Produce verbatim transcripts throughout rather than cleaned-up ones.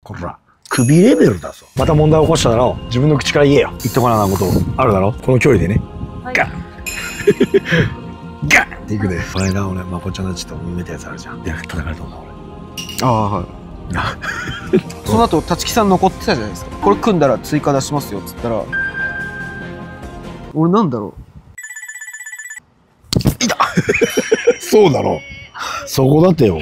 こら首レベルだぞ。また問題起こしただろう。自分の口から言えよ。言っとかななことあるだろ。この距離でね、はい、ガンガンっていくで。この間俺まこちゃんたちと揉めたやつあるじゃん。で叩かれたんだ俺。ああはい。その後立木さん残ってたじゃないですか。これ組んだら追加出しますよっつったら、俺なんだろう、いたそうだろ、そこだってよ。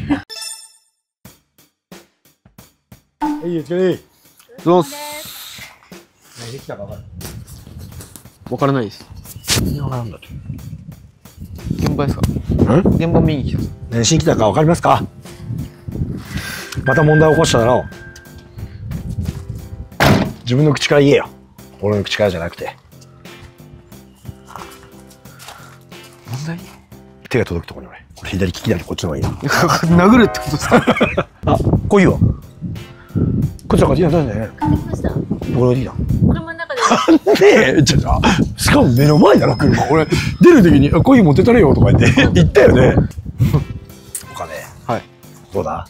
はい、お疲れ。どうす。何できたか分かる？分からないです。何分からんだって。現場ですか？現場見に来た。何しに来たか分かりますか？また問題起こしただろう。自分の口から言えよ。俺の口からじゃなくて。問題？手が届くところに俺。これ左利きだってこっちの方がいいな。殴るってことですか？あ、こういうわ。こっちはこっちにはどうだよね。買ってきました。どこでいいな。車の中で。ねえ、ちょっと、しかも目の前だろ車。俺出る時にコーヒー持ってたれよとか言って言ったよね。お金。はい。どうだ。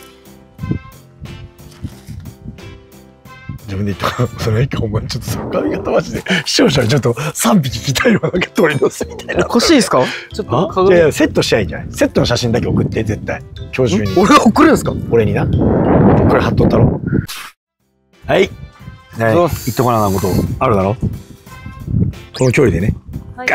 自分で言ったからそれいいか。お前ちょっとその髪型マジで視聴者にちょっとさんびき着たいわ。なんか鳥の巣みたいな。欲しいですか？ちょっと鏡。いやいや、セットしちゃいいんじゃない？セットの写真だけ送って絶対。今日中に。俺送るんですか？俺にな。これ貼っとったろ。はい。言っとかななことあるだろ。この距離でね。ガン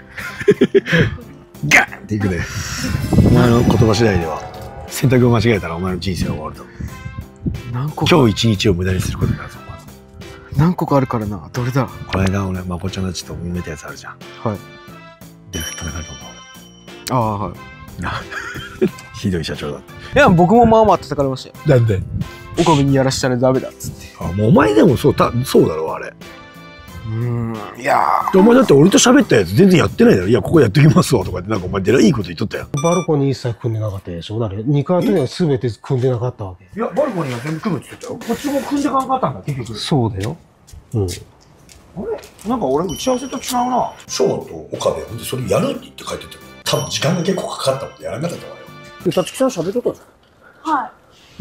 ガンっていくで。お前の言葉次第では選択を間違えたらお前の人生が終わると。何個か今日一日を無駄にすることになるぞ。何個かあるからな。どれだ。この間俺まこちゃんたちと揉めたやつあるじゃん。はい。で叩かれたんだ俺。ああはい。ひどい社長だって。いや僕もまあまあ叩かれましたよ。なんで？岡部にやらしたらダメだっつって。あ、もうお前でもそうたそうだろあれ。うーん、いやー。お前だって俺と喋ったやつ全然やってないだろ。いやここやってきますわとかってなんかお前でらいいこと言っとったよ。バルコニー一切組んでなかったでしょ。だからにかいあたりは全て組んでなかったわけ。いやバルコニーは全部組むって言ってたよ。こっちも組んでかなかったんだ結局。そうだよ。うん。あれなんか俺打ち合わせと違うな。ショーと岡部ほんでそれやるって言って書いてて多分時間が結構かかったのでやらなかったわよ。で立木さん喋っとったじゃん。はい。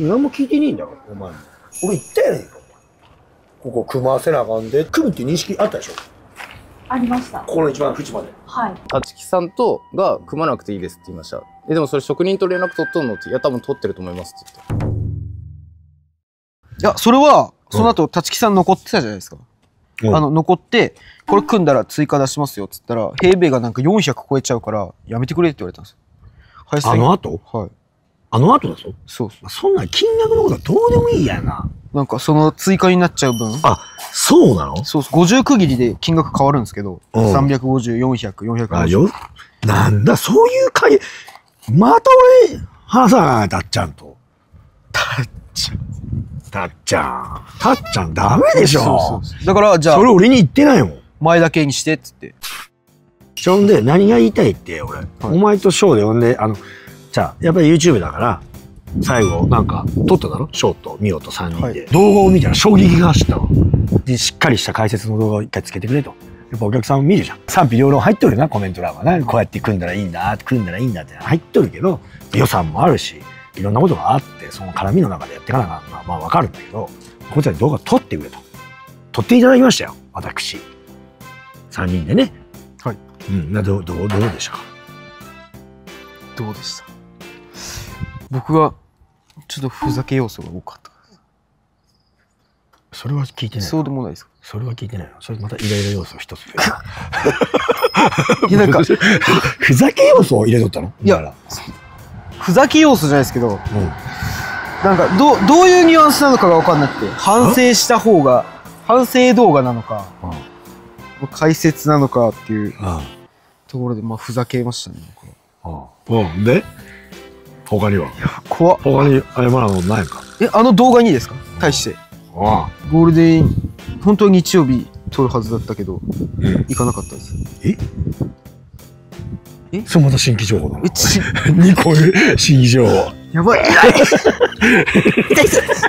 何も聞いてねえんだからお前も。俺言ったやねんか。ここ組ませなあかんで組むって認識あったでしょ。ありました。ここの一番縁まで。はい。立木さんとが組まなくていいですって言いました。えでもそれ職人と連絡取っとんのって、いや多分取ってると思いますって言って。いやそれはその後立木さん残ってたじゃないですか。うん、あの残ってこれ組んだら追加出しますよっつったら平米がなんかよんひゃく超えちゃうからやめてくれって言われたんですよ。あの後？はい。あの後だぞ。そうそう。そんな金額のことはどうでもいいやな。なんかその追加になっちゃう分。あ、そうなの？そうそう。ごじゅう区切りで金額変わるんですけど、うん、さんびゃくごじゅう、よんひゃく、よんひゃくごじゅう。あ、よ。なんだ、そういう会、また俺、話さない、たっちゃんと。たっちゃん。たっちゃん。たっちゃんダメでしょ。そうそうそう。だから、じゃあ。それ俺に言ってないもん。前だけにしてっつって。そんで、何が言いたいって、俺。はい、お前とショーで呼んで、あの、じゃあ、やっぱり YouTube だから、最後、なんか、撮っただろ？ショーとミオとさんにんで。はい、動画を見たら衝撃が走ったの。で、しっかりした解説の動画を一回つけてくれと。やっぱお客さんも見るじゃん。賛否両論入っとるよな、コメント欄はな。こうやって組んだらいいんだ、組んだらいいんだって入っとるけど、予算もあるし、いろんなことがあって、その絡みの中でやっていかなかったら、まあわかるんだけど、こいつらに動画撮ってくれと。撮っていただきましたよ、私。さんにんでね。はい。うん、な、どう、どう、どうでしたか？どうでした？僕は、ちょっとふざけ要素が多かった。それは聞いてない。そうでもないですか？それは聞いてないの。それまたイライラ要素一つ。いやなんかふざけ要素を入れとったの？いやふざけ要素じゃないですけど、うん、なんかどどういうニュアンスなのかが分かんなくて、反省した方が反省動画なのか、うん、解説なのかっていうところでまあふざけましたね。うん、で他には？怖っ。他に謝らんことないか？え、あの動画にですか？対して。ああ。ゴールデン、本当は日曜日撮るはずだったけど、うん、行かなかったです。え？え？それまた新規情報だな。え、ち、にこ新規情報。やばい。痛い。痛い。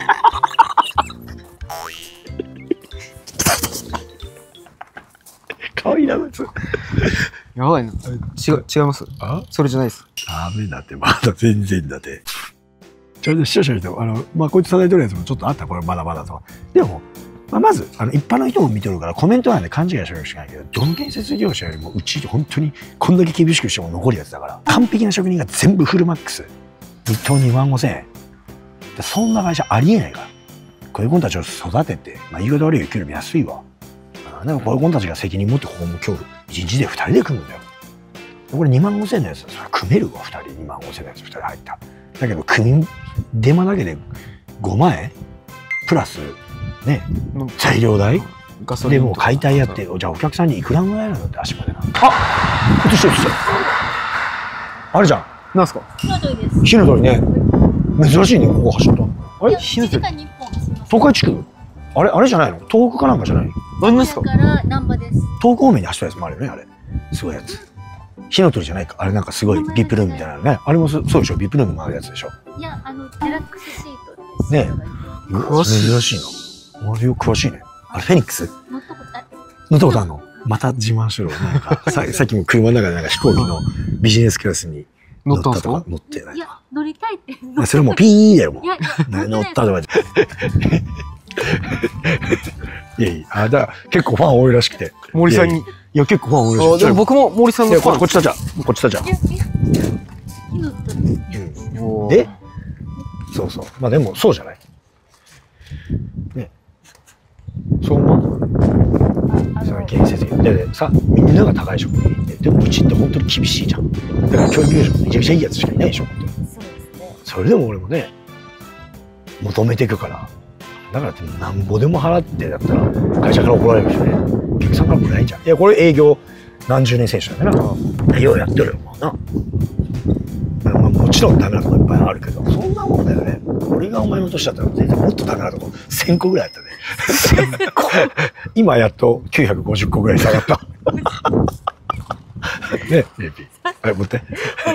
かわいいな、こいつ。やばいな。違う、違います。あ？それじゃないです。ダメだって、まだ全然だって。 ちょっと視聴者の人あのまあこいつ叩いてるやつもちょっとあったこれまだまだと。でも。まあまずあの一般の人も見てるからコメント欄で勘違いしてるしかないけど、どの建設業者よりもうち本当にこんだけ厳しくしても残るやつだから、完璧な職人が全部フルマックス日当にまんごせんえん、そんな会社ありえないから。こういう子たちを育てて、まあ、言い方悪いより給料安いわ。でもこういう子たちが責任持ってここも今日いちにちでふたりで組むんだよ。これにまんごせんえんのやつそれ組めるわ。ふたりにまんごせんえんのやつふたり入った。だけど組み出間だけでごまんえんプラスね、材料代でもう解体やって、じゃあお客さんにいくらぐらいなのって足までな。あ、落としてる落としてる。あれじゃん。なんすか。火の鳥です。火の鳥ね。珍しいね、ここ走ったの。あれ火の鳥。東海地区。あれあれじゃないの。東北かなんかじゃない。何ですか。東北方面に走ったやつもあるよね、あれ。すごいやつ。火の鳥じゃないか。あれなんかすごいビップルームみたいなのね。あれもそうでしょ。ビップルームもあるやつでしょ。いや、あのデラックスシートです。ね。珍しいな。あれよ詳しいね。あれフェニックス乗ったことある。乗ったことあるの。また自慢しろ。なんかささっきも車の中でなんか飛行機のビジネスクラスに乗ったとか乗ってない。いや乗りたいって。それもピーだよもう。乗ったとか。いやいやあだから結構ファン多いらしくて。森さんにいや結構ファン多いらしくて。僕も森さんのファン。こっちだじゃん。こっちだじゃん。でそうそうまあでもそうじゃない。ね、そう思う。その建設業でさ、みんなが高い職人で、でもうちって本当に厳しいじゃん。だから教育業者もめちゃくちゃいいやつしかいないでしょ。本当に。そうですね。それでも俺もね、求めていくから。だからってなんぼでも払ってだったら会社から怒られるしね。お客さんからもないんじゃん。いやこれ営業何十年選手だからな。ようやってるよもうな。まあ、もちろんダメなとこいっぱいあるけど、そんなもんだよね。俺がお前の年だったら全然もっとダメなとこせんこぐらいあったね。今やっときゅうひゃくごじゅっこぐらい下がった。ね、レイピー。はい、持って。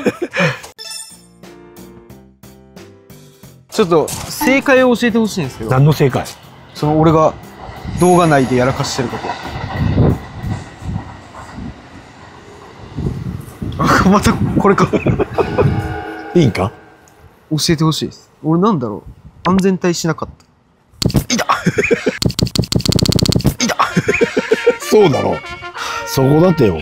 ちょっと正解を教えてほしいんですけど。何の正解？その俺が動画内でやらかしてること。あ、またこれか。いいんか？教えてほしいです。俺なんだろう。安全帯しなかった。いた。いた。そうだろう。そこだってよ。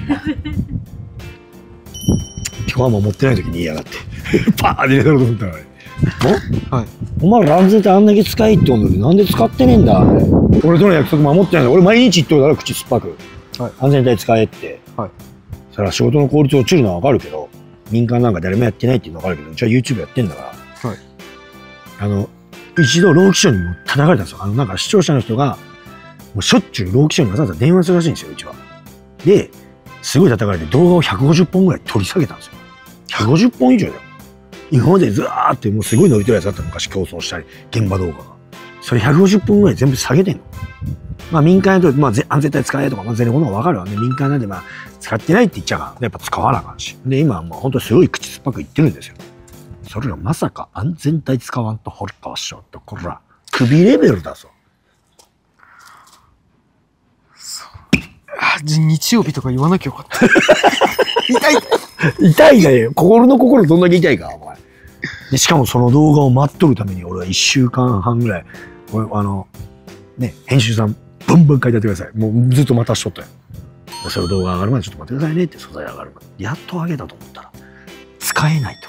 今日はもう持ってない時に言いやがって。パーンって入れたろうと思ったらね。はい。お前ら安全帯あんだけ使いって言うんだけどなんで使ってねえんだあれ。俺との約束守ってないんだ。俺毎日言ってるだろ口酸っぱく。はい。安全帯使えって。はい。それは仕事の効率落ちるのはわかるけど、民間なんか誰もやってないっていうのはわかるけど、うちは YouTube やってんだから。はい。あの、一度労基署にも叩かれたんですよ。あの、なんか視聴者の人が、もうしょっちゅう労基署にわざわざ電話するらしいんですよ、うちは。で、すごい叩かれて動画をひゃくごじゅっぽんぐらい取り下げたんですよ。ひゃくごじゅっぽん以上だよ。今までずーってもうすごい伸びてるやつだったの昔競争したり、現場動画が。それひゃくごじゅっぽんぐらい全部下げてんの。まあ民間やと、まあ安全帯使えとか、まあ全然この方がわかるわね。民間なんでまあ使ってないって言っちゃうから、やっぱ使わなあかんし。で、今はもう本当にすごい口酸っぱく言ってるんですよ。それがまさか安全帯使わんと堀川師匠と、こら、首レベルだぞ。そう。あ、日曜日とか言わなきゃよかった。痛い痛いだよ。心の心どんだけ痛いか、お前。で、しかもその動画を待っとるために俺はいっしゅうかんはんぐらい、俺、あの、ね、編集さん、ブンブン書いてやってください。もうずっと待たしとったよ。その動画上がるまでちょっと待ってくださいねって素材上がるまで。やっと上げたと思ったら、使えないと。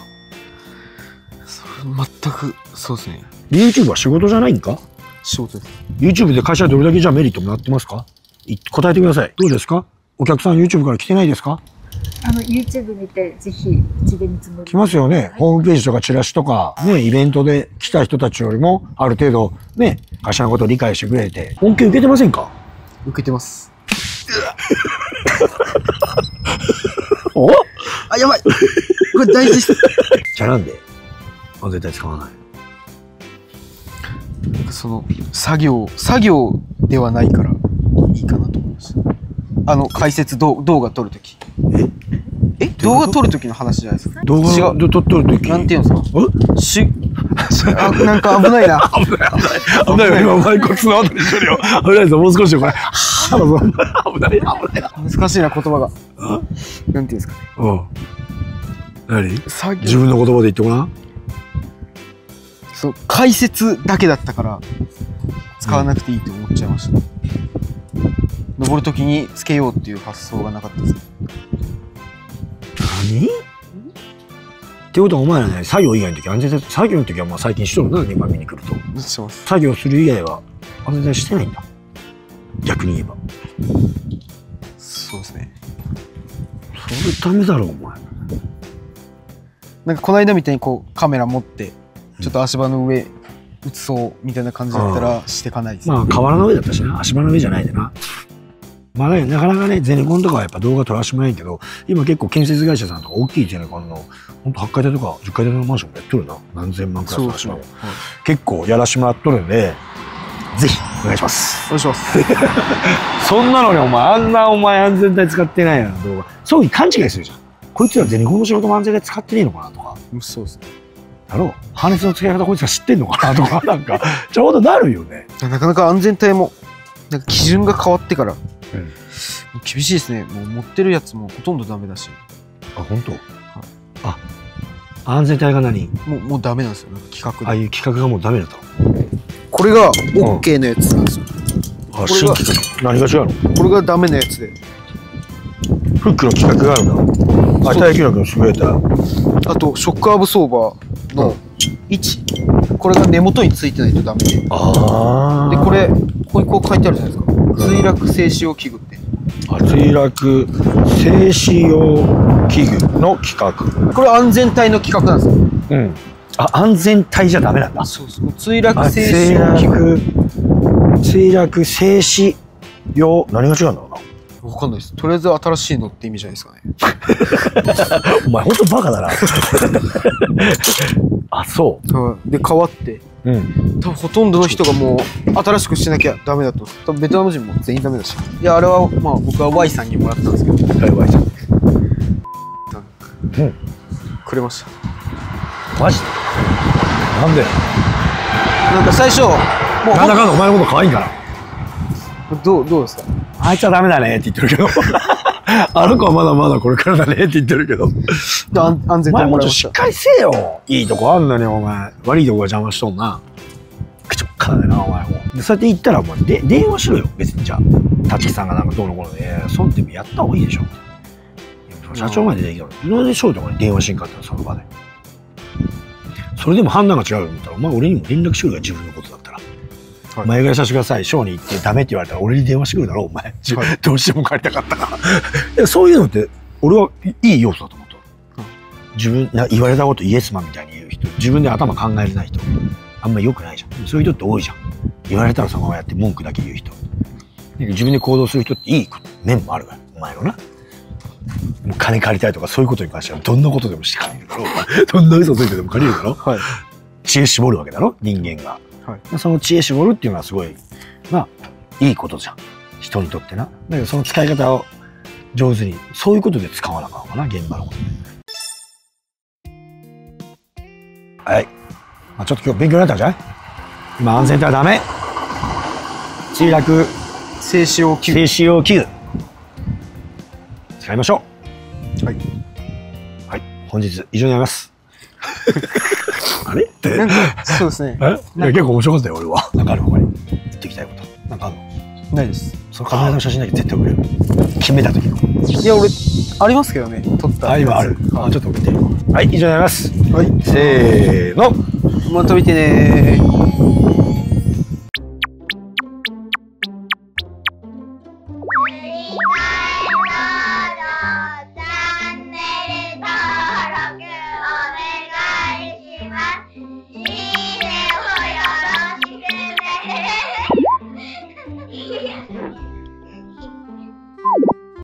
全く、そうですね。YouTube は仕事じゃないんか？仕事です。YouTube で会社どれだけじゃあメリットもらってますか？答えてください。どうですか？お客さん YouTube から来てないですか？あの YouTube 見てぜひうちで見積もり来ますよね、はい、ホームページとかチラシとかねイベントで来た人たちよりもある程度ね会社のことを理解してくれて恩恵受けてませんか？受けてます。お？あ、やばい。これ大事です。じゃあなんで安全帯使わない？その作業作業ではないからいいかなと思いました。あの解説動画撮るとき。え？え？動画撮るときの話じゃないですか。動画で撮るとき。なんていうんですか。え？し、あ、なんか危ないな。危ない危ない危ないよ。今お前こっちの後にしてるよ。危ないぞ。もう少しよこれ。危ない危ない。難しいな言葉が。なんていうんですかね。うん。何？自分の言葉で言ってごらん。 そう解説だけだったから使わなくていいと思っちゃいました、うん、登る時につけようっていう発想がなかったですね。 何ってことはお前らね、作業以外の時安全帯、作業の時はまあ最近しとるな、現場見に来ると。 します。 作業する以外は安全帯してないんだ。逆に言えば。 そうですね。 それダメだろお前。 なんかこの間みたいにこうカメラ持ってちょっと足場の上映そうみたいな感じだったらしてかないです、ね、 まあ河原の上だったしな、足場の上じゃないでな。まあ、ね、なかなかね、ゼネコンとかはやっぱ動画撮らせてもらえんけど、今結構建設会社さんとか大きいゼネコンの、ほんとはちかいてとかじゅっかいてのマンションもやっとるな。何千万クラスの足場も。結構やらしてもらっとるんで、ぜひお願いします。 お願いします。 そんなのにお前、あんなお前安全帯使ってないような動画、そういう勘違いするじゃん。こいつらゼネコンの仕事も安全帯使ってねえのかなとか。 そうですね。 だろう、ハーネスの使い方こいつら知ってんのかなとか、なんか、ちょうどなるよね。 なかなか安全帯も、なんか基準が変わってから、 うん、 厳しいですね。もう持ってるやつもほとんどダメだし。 あ、本当。はい、あ、安全帯が何？ もうもうダメなんですよ。なんか規格で。 ああいう規格がもうダメだった。 これが OK のやつなんですよ。 うん、あ、新規格。何が違うの？これがダメなやつで。 フックの規格があるんだ。あ、耐久力の優れた。 あとショックアブソーバーの位置、うん、これが根元についてないとダメで。ああ。でこれここにこう書いてあるじゃないですか。墜落静止用器具って。 あ、墜落静止用器具の規格。 これ安全帯の規格なんですよ。 うん。あ、安全帯じゃダメなんだ。 そうそう。墜落静止用器具。 墜落静止用、何が違うんだろうな。 わかんないです。とりあえず新しいのって意味じゃないですかね。 お前ほんとバカだな。あ、そう。 はい。で変わって。うん、多分ほとんどの人がもう新しくしなきゃダメだと。多分ベトナム人も全員ダメだし。いやあれはまあ僕は Y さんにもらったんですけど。はい、Y さん。うん。くれました。 マジで？なんで？ なんか最初もうなんだかんだお前のこと可愛いから。 どうどうですか？ あいつはダメだねって言ってるけど。あの子はまだまだこれからだねって言ってるけど。 安全帯もらいました。お前もうちょっとしっかりせえよ。いいとこあんのにお前。悪いとこが邪魔しとんな。口っからだなお前も。でそうやって言ったらお前で電話しろよ別に。じゃあ立木さんがなんかどうのこうので、そうってやった方がいいでしょ。社長までできるの。なんで翔太が電話しんかったのその場で。それでも判断が違うよって言ったらお前俺にも連絡しろよ自分のことだったら。はい、前借りさせてください、ショーに行ってダメって言われたら俺に電話してくるだろお前、はい、どうしても借りたかったからそういうのって俺はいい要素だと思った、うん、自分な言われたことイエスマンみたいに言う人、自分で頭考えれない人あんまり良くないじゃん。そういう人って多いじゃん。言われたらそのままやって文句だけ言う人、自分で行動する人っていい面もあるからお前のな。もう金借りたいとかそういうことに関してはどんなことでもして借りるだろお前どんな嘘ついてでも借りるだろ、はい、知恵絞るわけだろ人間が。はい、その知恵絞るっていうのはすごいまあいいことじゃん人にとってな。だけどその使い方を上手にそういうことで使わなあかんかな現場のこと。はい、まあ、ちょっと今日勉強になったんじゃない？今安全帯はダメ。墜落静止用器具、 静止用器具使いましょう。はいはい、本日以上になります。あれってなんかそうですね。 え、いや結構面白かったよ俺は。なんかある他に言ってきたいこと。なんかあるの？ ないです。 そのカメラの写真だけ絶対送れる。決めた時の。 いや俺ありますけどね。撮った。 あ、今ある。あ、ちょっと送って。はい、以上になります。はい、せーの。 また見てねー。